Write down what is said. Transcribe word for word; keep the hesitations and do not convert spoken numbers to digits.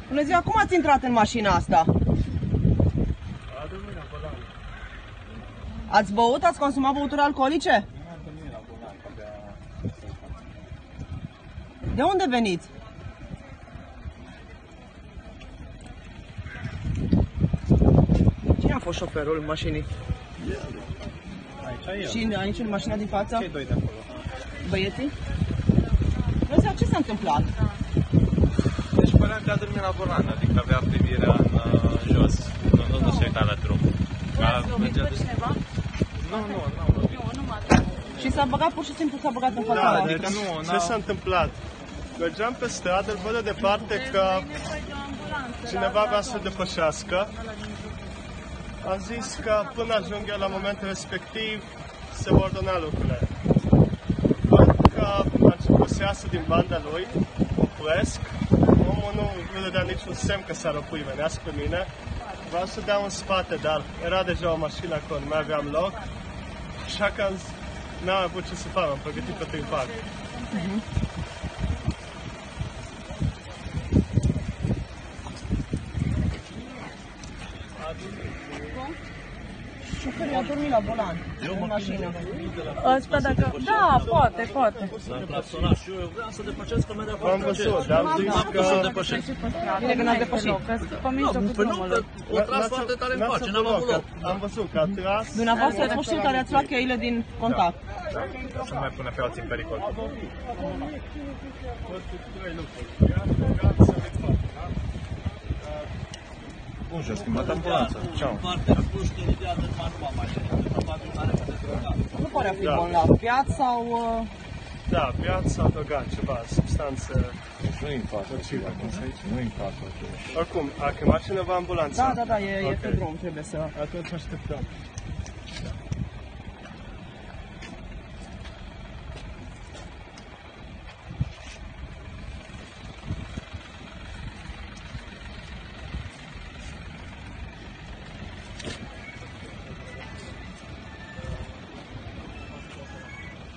Bună ziua, cum ați intrat în mașina asta? Ați băut? Ați consumat băuturi alcoolice? De unde veniți? Cine a fost șoferul mașinii? Aici e. Și aici, în mașina din față? Cei doi de acolo. Băieții? Bună ziua, ce s-a întâmplat? Deci părea că a dormit la volan, adică avea privirea în uh, jos. Nu, nu, nu se uita la drum. Ați lovit pe cineva? Nu, nu, nu am lovit. Nu, nu m-a lovit. Și s-a băgat, pur și simplu s-a băgat în fața Da, mea. adică deci nu, ce n-au- s-a întâmplat? Mergeam pe stradă, îl văd de departe că E nevoie de o ambulanță. cineva vrea să depășească. Am zis că până ajung eu la momentul respectiv se vor ordona lucrurile. Văd că a început să iasă din banda lui, opresc, omul nu, nu dădea niciun semn că s-ar opri, venea spre mine. Vreau să dau în spate, dar era deja o mașină acolo, nu mai aveam loc. Așa că am zis, n-am avut ce să fac, am pregătit pentru impact. Șoferul a dormit la volan, în mașină. Ăsta dacă... Da, poate, poate. L-am sunat și eu, vreau să depășesc că mereu V-am văzut, dar am zis N-am că... putut să depășesc. Bine că n-ați depășit. Pe mijlocul Păi nu, drumului. că o tras foarte tare în face, n-am avut loc. Am văzut că a tras. Dumneavoastră ați fost cel care ați luat cheile din contact. Să nu mai pune pe alții în pericol. Bun, și-a schimbat ambulanța. Ceau. Foarte acuși, că ideea de numai nu va mai veni. Probabil n-are câte drogat. Nu pare a fi Da. bolnav. Piat sau... uh, Da, viața a băgat ceva, substanțe. Nu infarct, nu infarct. Oricum, a chemat cineva ambulanța? Da, da, da, e, e pe Ok. drum, trebuie să... Atunci așteptăm.